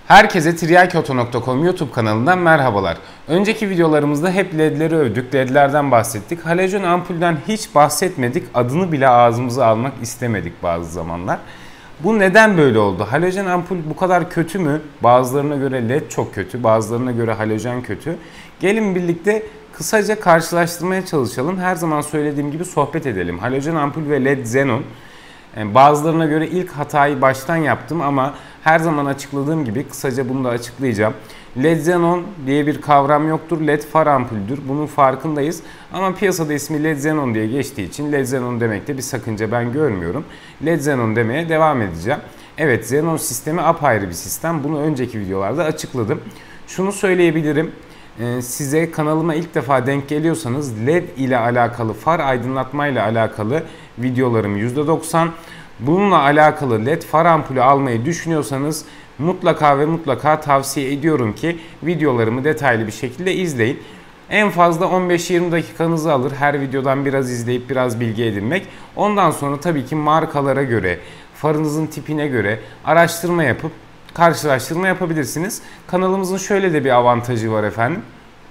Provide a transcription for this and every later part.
Herkese tiryakioto.com YouTube kanalından merhabalar. Önceki videolarımızda hep ledleri övdük, ledlerden bahsettik. Halojen ampulden hiç bahsetmedik, adını bile ağzımıza almak istemedik bazı zamanlar. Bu neden böyle oldu? Halojen ampul bu kadar kötü mü? Bazılarına göre led çok kötü, bazılarına göre halojen kötü. Gelin birlikte kısaca karşılaştırmaya çalışalım. Her zaman söylediğim gibi sohbet edelim. Halojen ampul ve led xenon. Bazılarına göre ilk hatayı baştan yaptım ama her zaman açıkladığım gibi kısaca bunu da açıklayacağım. LED xenon diye bir kavram yoktur. LED far ampuldür. Bunun farkındayız. Ama piyasada ismi LED xenon diye geçtiği için LED xenon demekte bir sakınca ben görmüyorum. LED xenon demeye devam edeceğim. Evet, xenon sistemi apayrı bir sistem. Bunu önceki videolarda açıkladım. Şunu söyleyebilirim. Size kanalıma ilk defa denk geliyorsanız LED ile alakalı, far aydınlatma ile alakalı videolarım %90. Bununla alakalı led far ampulü almayı düşünüyorsanız mutlaka ve mutlaka tavsiye ediyorum ki videolarımı detaylı bir şekilde izleyin. En fazla 15-20 dakikanızı alır her videodan biraz izleyip biraz bilgi edinmek. Ondan sonra tabii ki markalara göre, farınızın tipine göre araştırma yapıp karşılaştırma yapabilirsiniz. Kanalımızın şöyle de bir avantajı var efendim.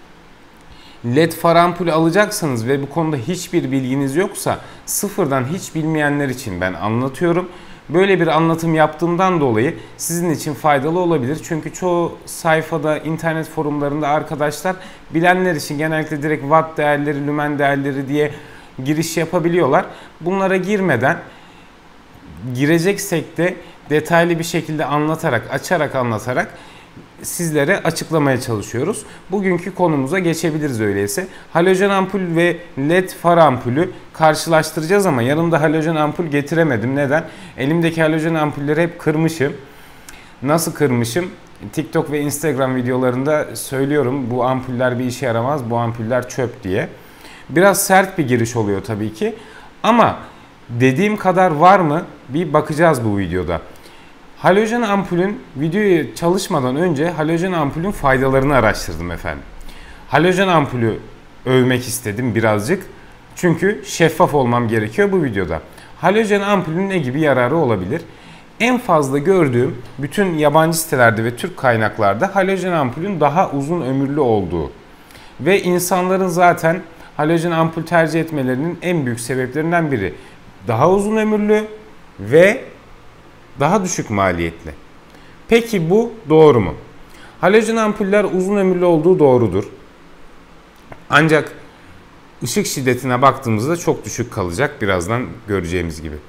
LED far ampulü alacaksanız ve bu konuda hiçbir bilginiz yoksa sıfırdan hiç bilmeyenler için ben anlatıyorum. Böyle bir anlatım yaptığımdan dolayı sizin için faydalı olabilir. Çünkü çoğu sayfada, internet forumlarında arkadaşlar bilenler için genellikle direkt watt değerleri, lümen değerleri diye giriş yapabiliyorlar. Bunlara girmeden gireceksek de detaylı bir şekilde anlatarak, açarak anlatarak sizlere açıklamaya çalışıyoruz. Bugünkü konumuza geçebiliriz öyleyse. Halojen ampul ve led far ampulü karşılaştıracağız ama yanımda halojen ampul getiremedim. Neden? Elimdeki halojen ampulleri hep kırmışım. Nasıl kırmışım? TikTok ve Instagram videolarında söylüyorum bu ampuller bir işe yaramaz, bu ampuller çöp diye. Biraz sert bir giriş oluyor tabii ki. Ama dediğim kadar var mı? Bir bakacağız bu videoda. Halojen ampulün, videoyu çalışmadan önce halojen ampulün faydalarını araştırdım efendim. Halojen ampulü övmek istedim birazcık. Çünkü şeffaf olmam gerekiyor bu videoda. Halojen ampulün ne gibi yararı olabilir? En fazla gördüğüm bütün yabancı sitelerde ve Türk kaynaklarda halojen ampulün daha uzun ömürlü olduğu ve insanların zaten halojen ampul tercih etmelerinin en büyük sebeplerinden biri daha uzun ömürlü ve daha düşük maliyetli. Peki bu doğru mu? Halojen ampuller uzun ömürlü olduğu doğrudur. Ancak ışık şiddetine baktığımızda çok düşük kalacak. Birazdan göreceğimiz gibi.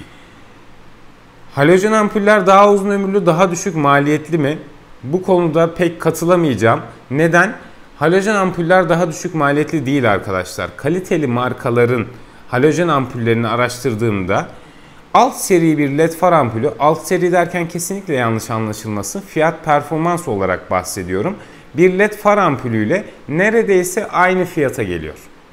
Halojen ampuller daha uzun ömürlü, daha düşük maliyetli mi? Bu konuda pek katılamayacağım. Neden? Halojen ampuller daha düşük maliyetli değil arkadaşlar. Kaliteli markaların halojen ampullerini araştırdığımda alt seri bir led far ampulü, alt seri derken kesinlikle yanlış anlaşılmasın, fiyat performans olarak bahsediyorum. Bir led far ampulüyle neredeyse aynı fiyata geliyor.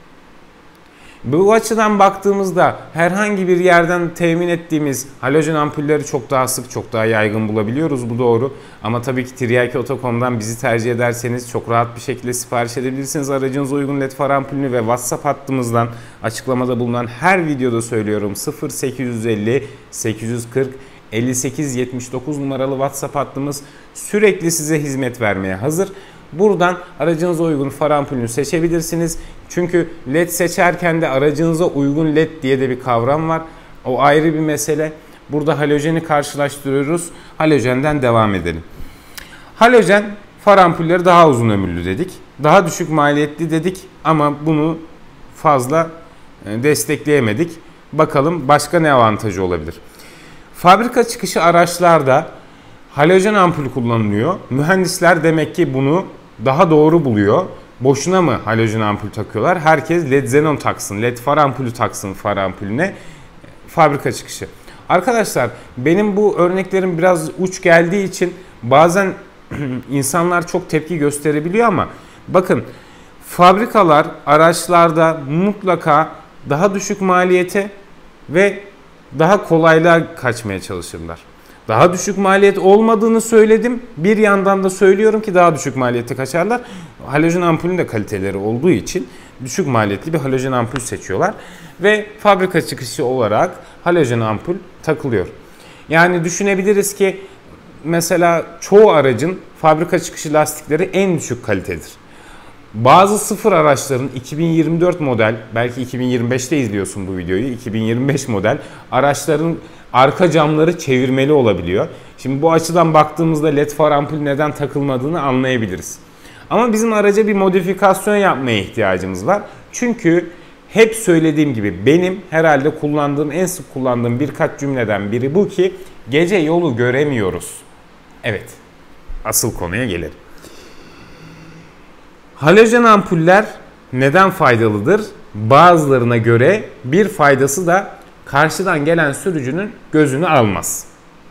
Bu açıdan baktığımızda herhangi bir yerden temin ettiğimiz halojen ampulleri çok daha sık, çok daha yaygın bulabiliyoruz. Bu doğru. Ama tabii ki tiryakioto.com'dan bizi tercih ederseniz çok rahat bir şekilde sipariş edebilirsiniz. Aracınıza uygun led far ampulünü ve WhatsApp hattımızdan açıklamada bulunan her videoda söylüyorum 0850 840 58 79 numaralı WhatsApp hattımız sürekli size hizmet vermeye hazır. Buradan aracınıza uygun far ampulünü seçebilirsiniz. Çünkü led seçerken de aracınıza uygun led diye de bir kavram var. O ayrı bir mesele. Burada halojeni karşılaştırıyoruz. Halojenden devam edelim. Halojen far ampulleri daha uzun ömürlü dedik. Daha düşük maliyetli dedik ama bunu fazla destekleyemedik. Bakalım başka ne avantajı olabilir? Fabrika çıkışı araçlarda halojen ampul kullanılıyor. Mühendisler demek ki bunu daha doğru buluyor. Boşuna mı halojen ampul takıyorlar? Herkes led xenon taksın, led far ampulü taksın far ampulüne. Fabrika çıkışı. Arkadaşlar benim bu örneklerim biraz uç geldiği için bazen insanlar çok tepki gösterebiliyor ama bakın fabrikalar araçlarda mutlaka daha düşük maliyete ve daha kolaylığa kaçmaya çalışırlar. Daha düşük maliyet olmadığını söyledim. Bir yandan da söylüyorum ki daha düşük maliyete kaçarlar. Halojen ampulün de kaliteleri olduğu için düşük maliyetli bir halojen ampul seçiyorlar. Ve fabrika çıkışı olarak halojen ampul takılıyor. Yani düşünebiliriz ki mesela çoğu aracın fabrika çıkışı lastikleri en düşük kalitedir. Bazı sıfır araçların 2024 model, belki 2025'te izliyorsun bu videoyu, 2025 model araçların arka camları çevirmeli olabiliyor. Şimdi bu açıdan baktığımızda led far ampul neden takılmadığını anlayabiliriz. Ama bizim araca bir modifikasyon yapmaya ihtiyacımız var. Çünkü hep söylediğim gibi benim herhalde en sık kullandığım birkaç cümleden biri bu ki gece yolu göremiyoruz. Evet, asıl konuya gelelim. Halojen ampuller neden faydalıdır? Bazılarına göre bir faydası da karşıdan gelen sürücünün gözünü almaz.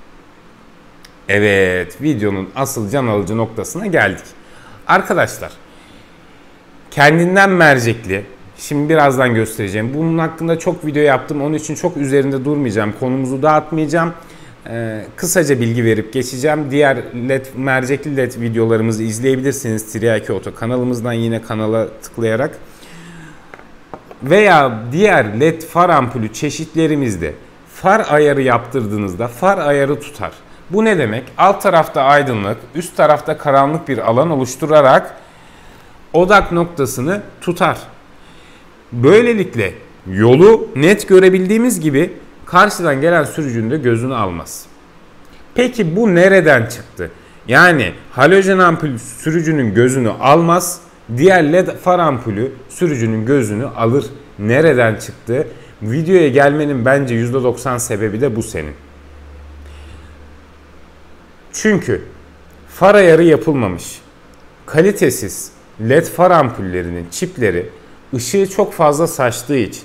Evet, videonun asıl can alıcı noktasına geldik. Arkadaşlar, kendinden mercekli, şimdi birazdan göstereceğim. Bunun hakkında çok video yaptım, onun için çok üzerinde durmayacağım, konumuzu dağıtmayacağım. Kısaca bilgi verip geçeceğim. Diğer mercekli led videolarımızı izleyebilirsiniz Tiryaki Oto kanalımızdan, yine kanala tıklayarak. Veya diğer led far ampulü çeşitlerimizde far ayarı yaptırdığınızda far ayarı tutar. Bu ne demek? Alt tarafta aydınlık, üst tarafta karanlık bir alan oluşturarak odak noktasını tutar. Böylelikle yolu net görebildiğimiz gibi karşıdan gelen sürücünün de gözünü almaz. Peki bu nereden çıktı? Yani halojen ampul sürücünün gözünü almaz, diğer led far ampulü sürücünün gözünü alır. Nereden çıktı? Videoya gelmenin bence %90 sebebi de bu senin. Çünkü far ayarı yapılmamış, kalitesiz led far ampullerinin çipleri ışığı çok fazla saçtığı için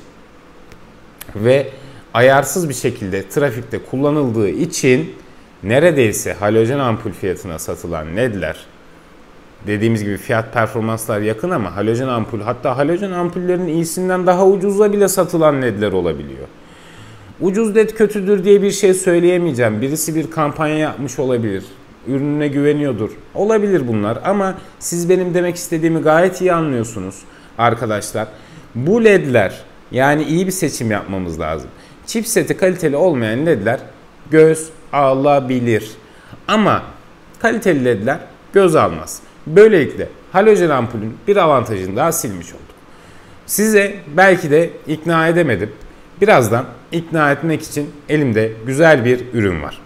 ve ayarsız bir şekilde trafikte kullanıldığı için neredeyse halojen ampul fiyatına satılan ledler, dediğimiz gibi fiyat performanslar yakın ama halojen ampul, hatta halojen ampullerin iyisinden daha ucuza bile satılan ledler olabiliyor. Ucuz led kötüdür diye bir şey söyleyemeyeceğim. Birisi bir kampanya yapmış olabilir. Ürününe güveniyordur. Olabilir bunlar ama siz benim demek istediğimi gayet iyi anlıyorsunuz arkadaşlar. Bu ledler, yani iyi bir seçim yapmamız lazım. Chipseti kaliteli olmayan ledler göz alabilir. Ama kaliteli ledler göz almaz. Böylelikle halojen ampulün bir avantajını daha silmiş olduk. Size belki de ikna edemedim. Birazdan ikna etmek için elimde güzel bir ürün var.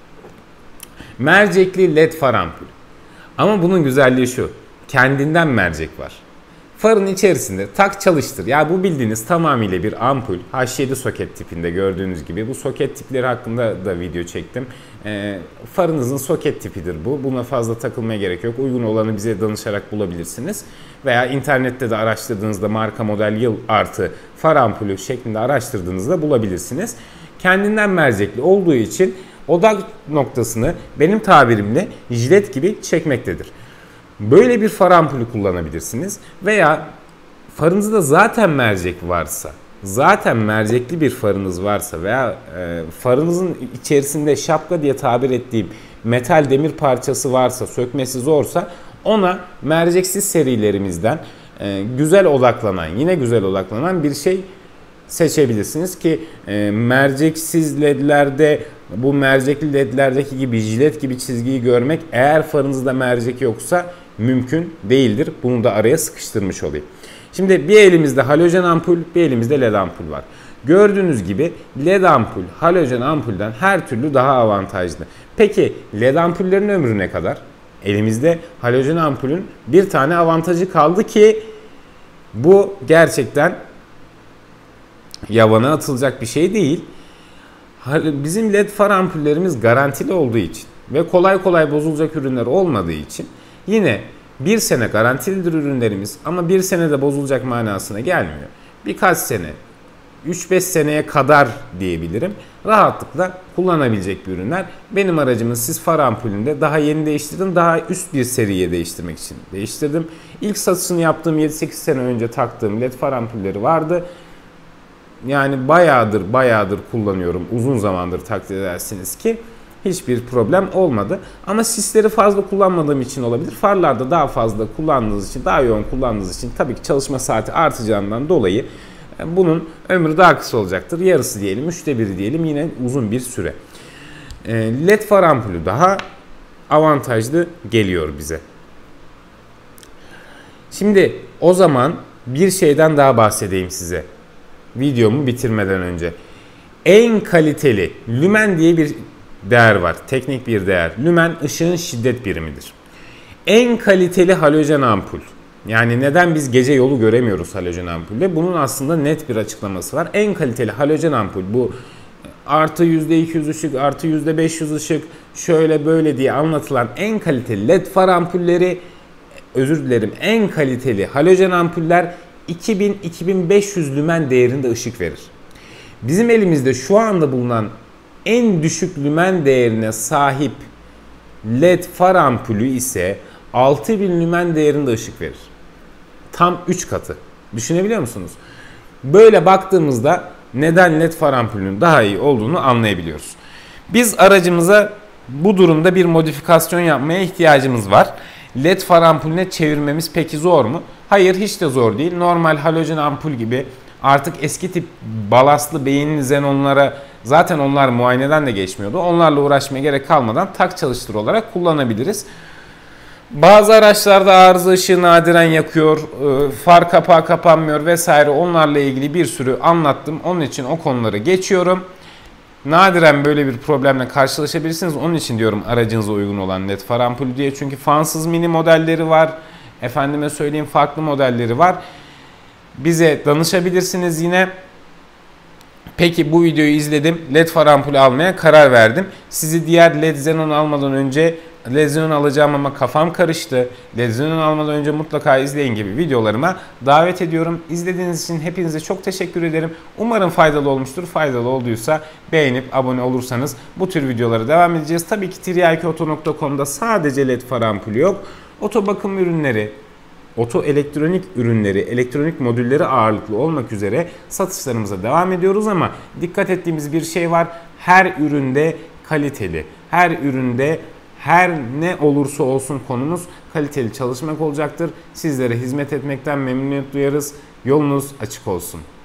Mercekli led far ampul. Ama bunun güzelliği şu: kendinden mercek var. Farın içerisinde tak çalıştır. Ya bu bildiğiniz tamamıyla bir ampul. H7 soket tipinde gördüğünüz gibi. Bu soket tipleri hakkında da video çektim. Farınızın soket tipidir bu. Buna fazla takılmaya gerek yok. Uygun olanı bize danışarak bulabilirsiniz. Veya internette de araştırdığınızda marka, model, yıl artı far ampulü şeklinde araştırdığınızda bulabilirsiniz. Kendinden mercekli olduğu için odak noktasını benim tabirimle jilet gibi çekmektedir. Böyle bir far ampulü kullanabilirsiniz veya farınızda zaten mercek varsa, zaten mercekli bir farınız varsa veya farınızın içerisinde şapka diye tabir ettiğim metal demir parçası varsa, sökmesi zorsa ona merceksiz serilerimizden güzel odaklanan, yine güzel odaklanan bir şey seçebilirsiniz ki merceksiz ledlerde, bu mercekli ledlerdeki gibi jilet gibi çizgiyi görmek eğer farınızda mercek yoksa mümkün değildir. Bunu da araya sıkıştırmış olayım. Şimdi bir elimizde halojen ampul, bir elimizde led ampul var. Gördüğünüz gibi led ampul halojen ampulden her türlü daha avantajlı. Peki led ampullerin ömrü ne kadar? Elimizde halojen ampulün bir tane avantajı kaldı ki bu gerçekten yabana atılacak bir şey değil. Bizim led far ampullerimiz garantili olduğu için ve kolay kolay bozulacak ürünler olmadığı için yine bir sene garantilidir ürünlerimiz ama bir senede bozulacak manasına gelmiyor. Birkaç sene, 3-5 seneye kadar diyebilirim, rahatlıkla kullanabilecek bir ürünler. Benim aracımın siz far ampulünde daha yeni değiştirdim, daha üst bir seriye değiştirmek için değiştirdim. İlk satışını yaptığım 7-8 sene önce taktığım led far ampulleri vardı. Yani bayağıdır kullanıyorum. Uzun zamandır takdir edersiniz ki hiçbir problem olmadı. Ama sisleri fazla kullanmadığım için olabilir. Farlarda daha fazla kullandığınız için, daha yoğun kullandığınız için tabii ki çalışma saati artacağından dolayı bunun ömrü daha kısa olacaktır. Yarısı diyelim, 1/3 diyelim, yine uzun bir süre. Led far ampulü daha avantajlı geliyor bize. Şimdi o zaman bir şeyden daha bahsedeyim size. Videomu bitirmeden önce. En kaliteli lümen diye bir değer var. Teknik bir değer. Lümen ışığın şiddet birimidir. En kaliteli halojen ampul. Yani neden biz gece yolu göremiyoruz halojen ampulde? Bunun aslında net bir açıklaması var. En kaliteli halojen ampul bu artı %200 ışık, artı %500 ışık, şöyle böyle diye anlatılan en kaliteli led far ampulleri, en kaliteli halojen ampuller 2000-2500 lümen değerinde ışık verir. Bizim elimizde şu anda bulunan en düşük lümen değerine sahip led far ampulü ise 6000 lümen değerinde ışık verir. Tam 3 katı. Düşünebiliyor musunuz? Böyle baktığımızda neden led far ampulünün daha iyi olduğunu anlayabiliyoruz. Biz aracımıza bu durumda bir modifikasyon yapmaya ihtiyacımız var. Led far ampulüne çevirmemiz peki zor mu? Hayır, hiç de zor değil. Normal halojen ampul gibi artık eski tip balastlı beyinli xenonlara, zaten onlar muayeneden de geçmiyordu. Onlarla uğraşmaya gerek kalmadan tak çalıştır olarak kullanabiliriz. Bazı araçlarda arıza ışığı nadiren yakıyor, far kapağı kapanmıyor vesaire, onlarla ilgili bir sürü anlattım. Onun için o konuları geçiyorum. Nadiren böyle bir problemle karşılaşabilirsiniz. Onun için diyorum aracınıza uygun olan led far ampulü diye. Çünkü fansız mini modelleri var. Efendime söyleyeyim farklı modelleri var. Bize danışabilirsiniz yine. Peki bu videoyu izledim. Led far ampulü almaya karar verdim. Sizi diğer led xenon almadan önce led xenon alacağım ama kafam karıştı, led xenon almadan önce mutlaka izleyin gibi videolarıma davet ediyorum. İzlediğiniz için hepinize çok teşekkür ederim. Umarım faydalı olmuştur. Faydalı olduysa beğenip abone olursanız bu tür videolara devam edeceğiz. Tabii ki tiryakioto.com'da sadece led far ampulü yok. Oto bakım ürünleri, oto elektronik ürünleri, elektronik modülleri ağırlıklı olmak üzere satışlarımıza devam ediyoruz ama dikkat ettiğimiz bir şey var. Her üründe kaliteli, her üründe her ne olursa olsun konumuz kaliteli çalışmak olacaktır. Sizlere hizmet etmekten memnuniyet duyarız. Yolunuz açık olsun.